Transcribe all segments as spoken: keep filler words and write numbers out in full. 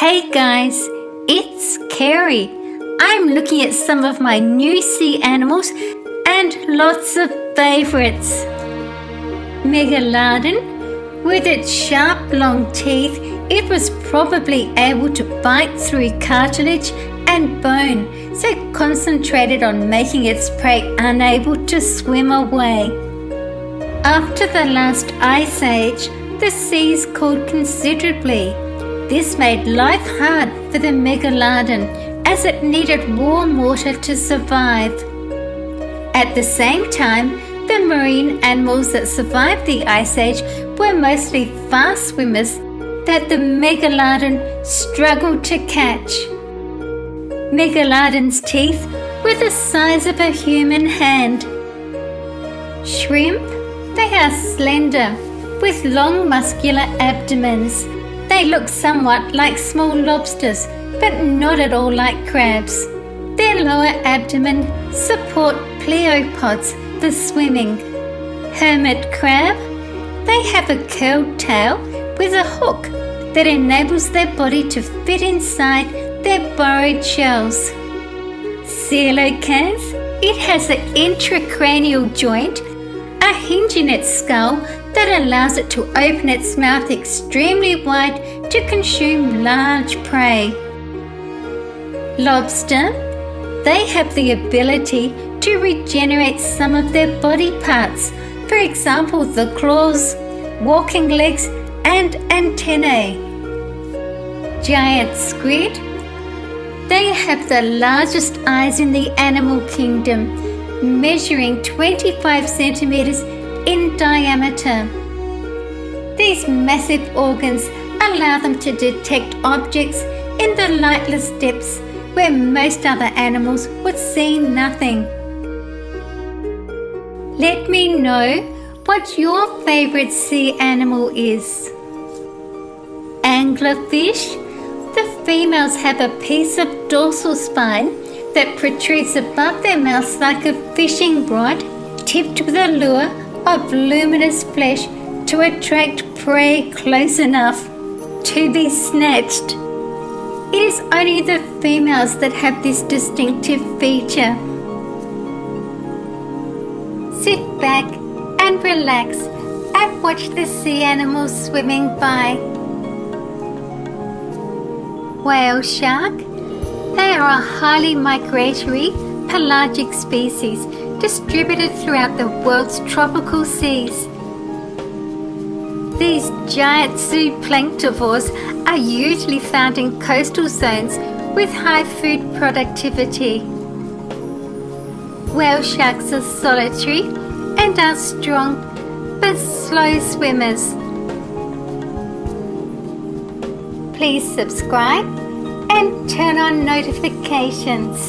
Hey guys, it's Carrie. I'm looking at some of my new sea animals and lots of favourites. Megalodon, with its sharp long teeth, it was probably able to bite through cartilage and bone, so it concentrated on making its prey unable to swim away. After the last ice age, the seas cooled considerably. This made life hard for the megalodon as it needed warm water to survive. At the same time, the marine animals that survived the ice age were mostly fast swimmers that the megalodon struggled to catch. Megalodon's teeth were the size of a human hand. Shrimp, they are slender, with long muscular abdomens. They look somewhat like small lobsters, but not at all like crabs. Their lower abdomen support pleopods for swimming. Hermit crab, they have a curled tail with a hook that enables their body to fit inside their burrowed shells. Coelacanth, it has an intracranial joint, a hinge in its skull that allows it to open its mouth extremely wide to consume large prey. Lobster, they have the ability to regenerate some of their body parts, for example the claws, walking legs and antennae. Giant squid, they have the largest eyes in the animal kingdom, measuring twenty-five centimeters in diameter. These massive organs allow them to detect objects in the lightless depths where most other animals would see nothing. Let me know what your favourite sea animal is. Anglerfish, the females have a piece of dorsal spine that protrudes above their mouths like a fishing rod, tipped with a lure of luminous flesh to attract prey close enough to be snatched. It is only the females that have this distinctive feature. Sit back and relax and watch the sea animals swimming by. Whale shark, they are a highly migratory pelagic species distributed throughout the world's tropical seas. These giant zooplanktivores are usually found in coastal zones with high food productivity. Whale sharks are solitary and are strong but slow swimmers. Please subscribe and turn on notifications.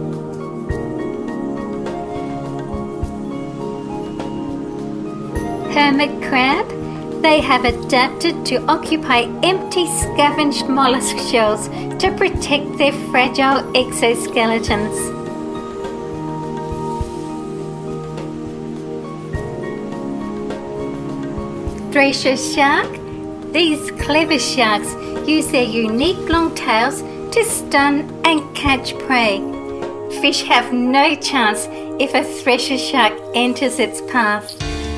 Hermit crab, they have adapted to occupy empty scavenged mollusk shells to protect their fragile exoskeletons. Thresher shark, these clever sharks use their unique long tails to stun and catch prey. Fish have no chance if a thresher shark enters its path.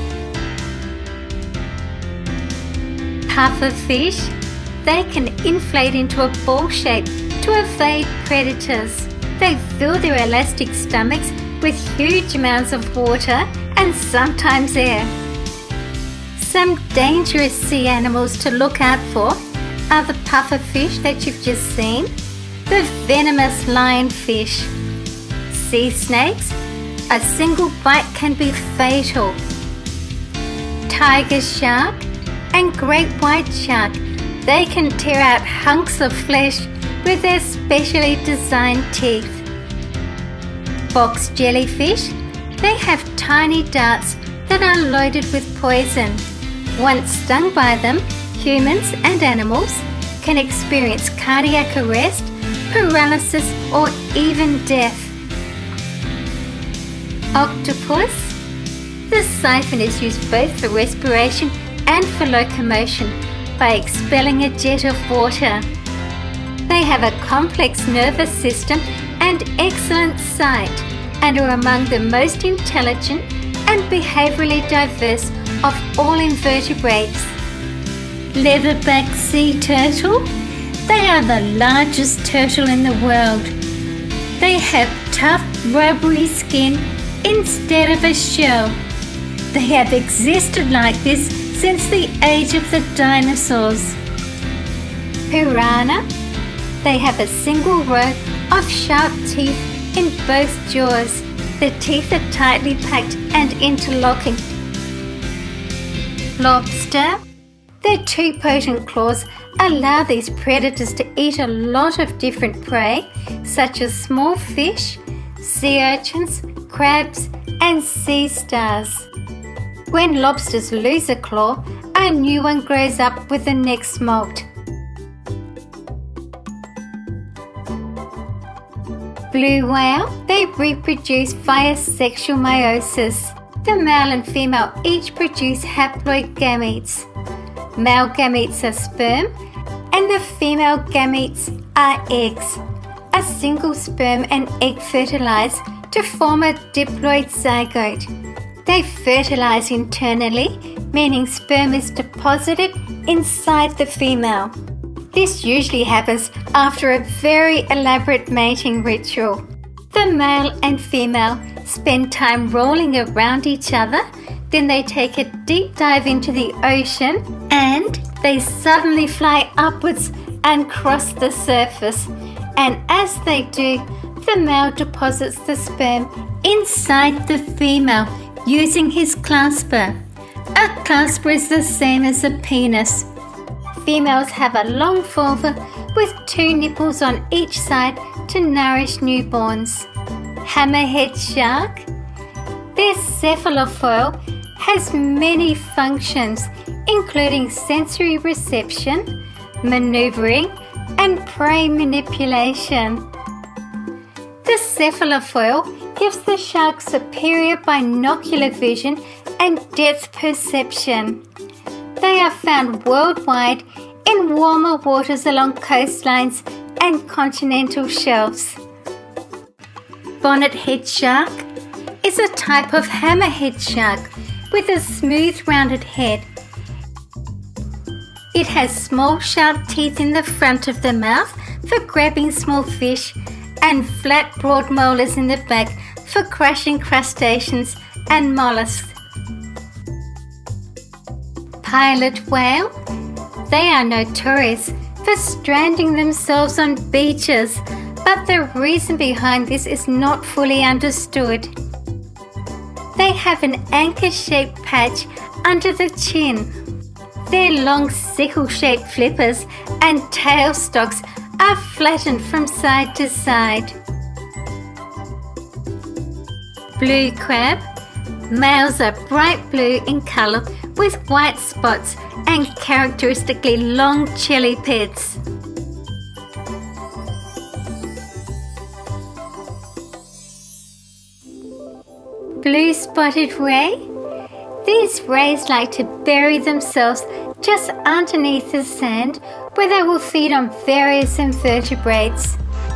Pufferfish, they can inflate into a ball shape to evade predators. They fill their elastic stomachs with huge amounts of water and sometimes air. Some dangerous sea animals to look out for are the pufferfish that you've just seen, the venomous lionfish. Sea snakes, a single bite can be fatal. Tiger shark and great white shark, they can tear out hunks of flesh with their specially designed teeth. Box jellyfish, they have tiny darts that are loaded with poison. Once stung by them, humans and animals can experience cardiac arrest, paralysis or even death. Octopus, the siphon is used both for respiration and for locomotion by expelling a jet of water. They have a complex nervous system and excellent sight, and are among the most intelligent and behaviorally diverse of all invertebrates. Leatherback sea turtle. They are the largest turtle in the world. They have tough, rubbery skin instead of a shell. They have existed like this since the age of the dinosaurs. Piranha. They have a single row of sharp teeth in both jaws. The teeth are tightly packed and interlocking. Lobster. Their two potent claws allow these predators to eat a lot of different prey, such as small fish, sea urchins, crabs, and sea stars. When lobsters lose a claw, a new one grows up with the next molt. Blue whale. They reproduce via sexual meiosis. The male and female each produce haploid gametes. Male gametes are sperm and the female gametes are eggs. A single sperm and egg fertilize to form a diploid zygote. They fertilize internally, meaning sperm is deposited inside the female. This usually happens after a very elaborate mating ritual. The male and female spend time rolling around each other, then they take a deep dive into the ocean and they suddenly fly upwards and cross the surface. And as they do, the male deposits the sperm inside the female using his clasper. A clasper is the same as a penis. Females have a long vulva with two nipples on each side to nourish newborns. Hammerhead shark. Their cephalofoil has many functions, including sensory reception, maneuvering, and prey manipulation. The cephalofoil gives the shark superior binocular vision and depth perception. They are found worldwide in warmer waters along coastlines and continental shelves. Bonnethead shark is a type of hammerhead shark with a smooth rounded head. It has small sharp teeth in the front of the mouth for grabbing small fish and flat broad molars in the back for crushing crustaceans and mollusks. Pilot whale. They are notorious for stranding themselves on beaches, but the reason behind this is not fully understood. They have an anchor-shaped patch under the chin. Their long sickle-shaped flippers and tail stalks are flattened from side to side. Blue crab. Males are bright blue in colour with white spots and characteristically long chili pits. Blue spotted ray. These rays like to bury themselves just underneath the sand where they will feed on various invertebrates.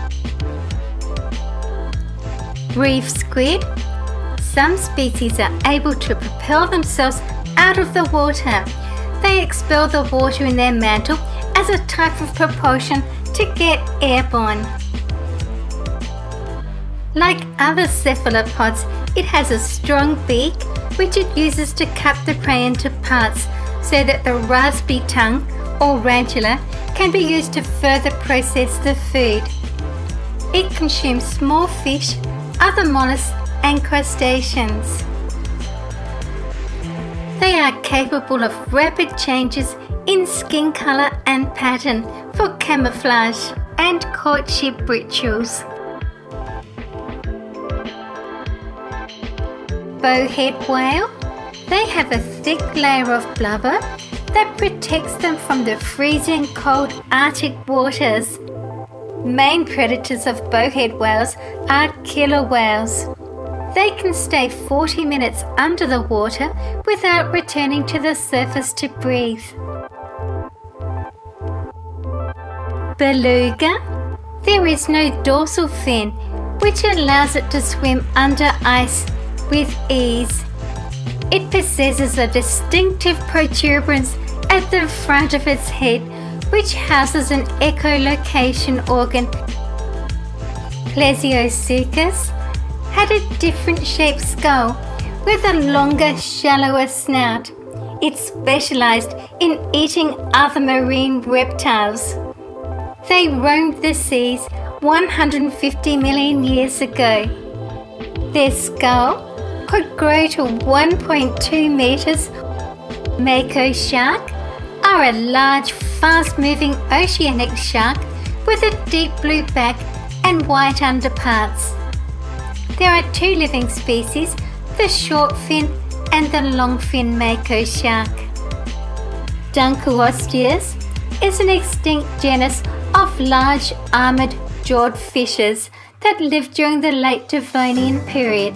Reef squid. Some species are able to propel themselves out of the water. They expel the water in their mantle as a type of propulsion to get airborne. Like other cephalopods, it has a strong beak which it uses to cut the prey into parts so that the raspy tongue or radula can be used to further process the food. It consumes small fish, other mollusks and crustaceans. They are capable of rapid changes in skin colour and pattern for camouflage and courtship rituals. Bowhead whale. They have a thick layer of blubber that protects them from the freezing cold Arctic waters. Main predators of bowhead whales are killer whales. They can stay forty minutes under the water without returning to the surface to breathe. Beluga. There is no dorsal fin, which allows it to swim under ice with ease. It possesses a distinctive protuberance at the front of its head, which houses an echolocation organ. Plesiosuchus had a different shaped skull with a longer, shallower snout. It specialized in eating other marine reptiles. They roamed the seas one hundred fifty million years ago. Their skull could grow to one point two meters. Mako shark are a large, fast-moving oceanic shark with a deep blue back and white underparts. There are two living species, the short fin and the long fin mako shark. Dunkleosteus is an extinct genus of large armoured jawed fishes that lived during the late Devonian period.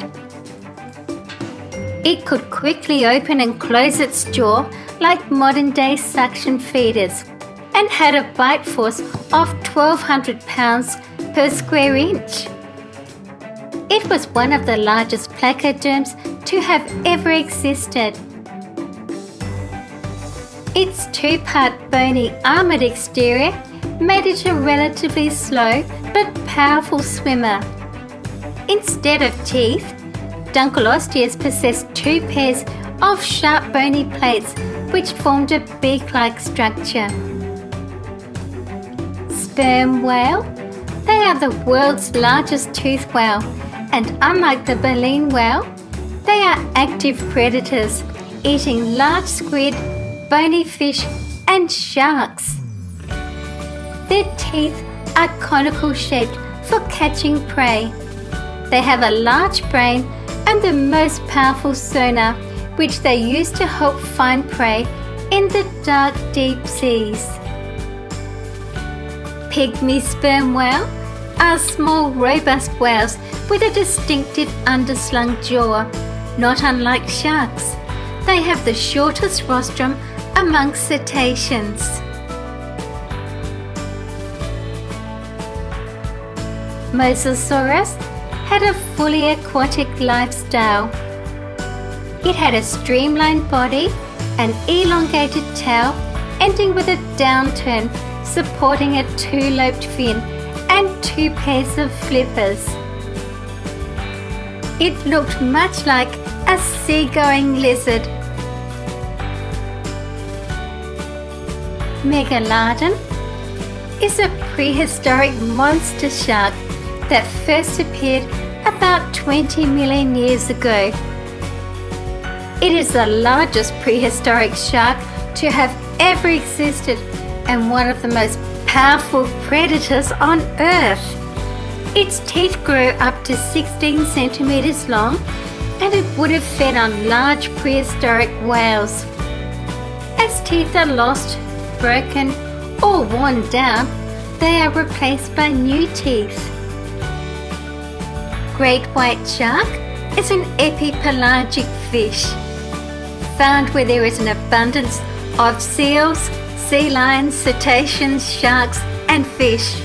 It could quickly open and close its jaw like modern-day suction feeders and had a bite force of twelve hundred pounds per square inch. It was one of the largest placoderms to have ever existed. Its two-part bony armoured exterior made it a relatively slow but powerful swimmer. Instead of teeth, Dunkleosteus possessed two pairs of sharp bony plates which formed a beak-like structure. Sperm whale. They are the world's largest toothed whale, and unlike the baleen whale, they are active predators, eating large squid, bony fish and sharks. Their teeth are conical shaped for catching prey. They have a large brain and the most powerful sonar, which they use to help find prey in the dark, deep seas. Pygmy sperm whale are small, robust whales with a distinctive underslung jaw. Not unlike sharks, they have the shortest rostrum amongst cetaceans. Mosasaurus had a fully aquatic lifestyle. It had a streamlined body, an elongated tail ending with a downturn supporting a two-lobed fin and two pairs of flippers. It looked much like a seagoing lizard. Megalodon is a prehistoric monster shark that first appeared about twenty million years ago. It is the largest prehistoric shark to have ever existed and one of the most powerful predators on Earth. Its teeth grow up to sixteen centimeters long, and it would have fed on large prehistoric whales. As teeth are lost, broken or worn down, they are replaced by new teeth. Great white shark is an epipelagic fish, found where there is an abundance of seals, sea lions, cetaceans, sharks and fish.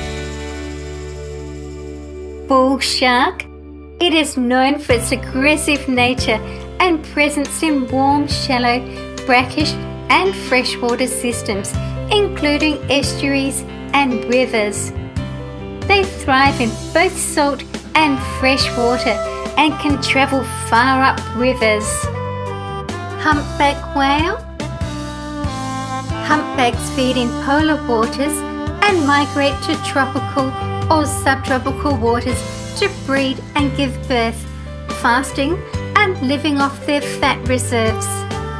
Bull shark. It is known for its aggressive nature and presence in warm, shallow, brackish and freshwater systems, including estuaries and rivers. They thrive in both salt and fresh water and can travel far up rivers. Humpback whale. Humpbacks feed in polar waters and migrate to tropical or subtropical waters to breed and give birth, fasting and living off their fat reserves.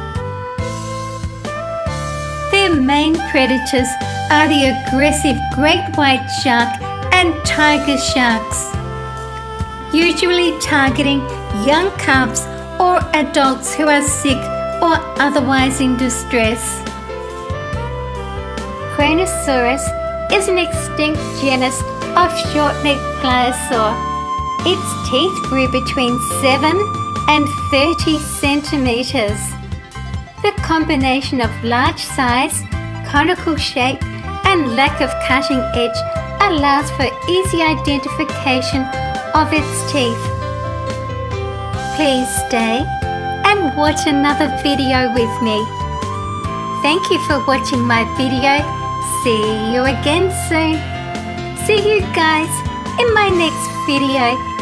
Their main predators are the aggressive great white shark and tiger sharks, usually targeting young cubs or adults who are sick or otherwise in distress. Kronosaurus is an extinct genus of short-necked pliosaur. Its teeth grew between seven and thirty centimeters. The combination of large size, conical shape and lack of cutting edge allows for easy identification of its teeth. Please stay and watch another video with me. Thank you for watching my video. See you again soon. See you guys in my next video.